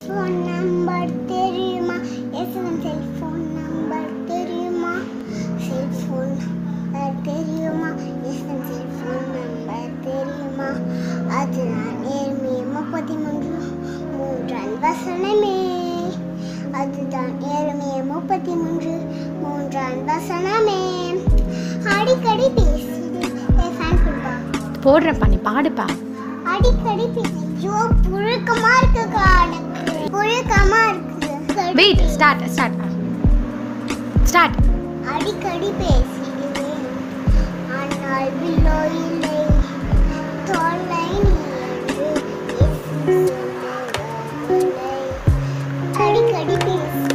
Phone number தெரியுமா? SM cellphone number தெரியுமா? Cellphone தெரியுமா? எஸ்எம் செல்ஃபோன் நம்பர் தெரியுமா? அதுதான் நேர்மை 33 மூன்றாம் வசனமே. அதுதான் நேர்மை 33 மூன்றாம் வசனமே. அடிக்கடி பேசிடு ஃபேன் கொடுப்பா. போடுறப்பா, நீ பாடுப்பா. அடிக்கடி ஐயோ புழுக்கமா இருக்குக்கா, எனக்கு புழுக்கமா இருக்கு. Wait, start. அடிக்கடி பேசிடுவேன் ஆனால் பில்லோ இல்லை, தொல்லை நீ என்று அடிக்கடி பேசி